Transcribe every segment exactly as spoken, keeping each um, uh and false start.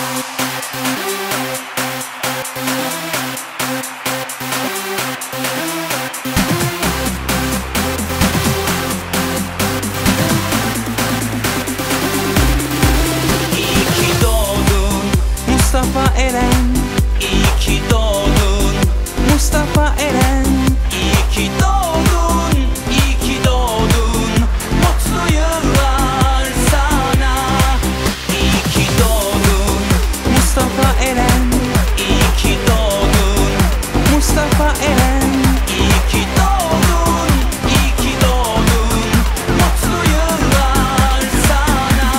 Mustafa Eren, İyi ki doğdun. Mustafa Eren, İyi ki doğdun, iyi ki doğdun. Mutlu yıllar sana. İyi ki doğdun. Mustafa Eren, İyi ki doğdun. Mustafa Eren, İyi ki doğdun, iyi ki doğdun. Mutlu yıllar sana.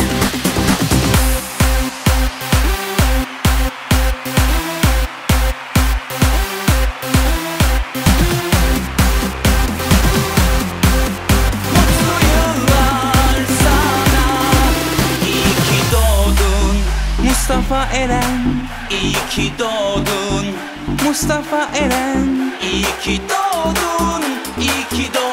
Mutlu yıllar sana. İyi ki doğdun. Mustafa Eren, İyi ki doğdun. Mustafa Eren, İyi ki doğdun. İyi ki doğdun.